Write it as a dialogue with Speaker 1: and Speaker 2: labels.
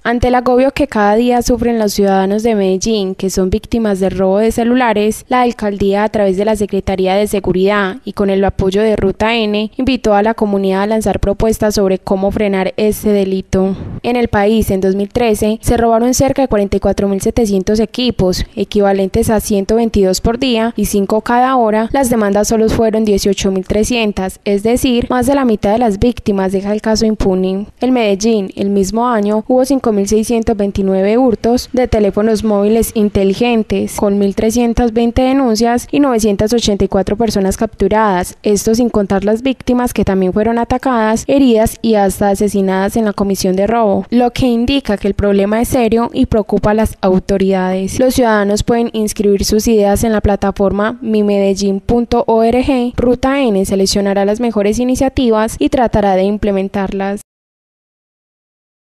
Speaker 1: Ante el agobio que cada día sufren los ciudadanos de Medellín, que son víctimas del robo de celulares, la alcaldía, a través de la Secretaría de Seguridad y con el apoyo de Ruta N, invitó a la comunidad a lanzar propuestas sobre cómo frenar este delito. En el país, en 2013, se robaron cerca de 44.700 equipos, equivalentes a 122 por día y 5 cada hora. Las demandas solo fueron 18.300, es decir, más de la mitad de las víctimas deja el caso impune. En Medellín, el mismo año, hubo 5.629 hurtos de teléfonos móviles inteligentes, con 1.320 denuncias y 984 personas capturadas, esto sin contar las víctimas que también fueron atacadas, heridas y hasta asesinadas en la comisión de robo, lo que indica que el problema es serio y preocupa a las autoridades. Los ciudadanos pueden inscribir sus ideas en la plataforma mimedellin.org. Ruta N seleccionará las mejores iniciativas y tratará de implementarlas.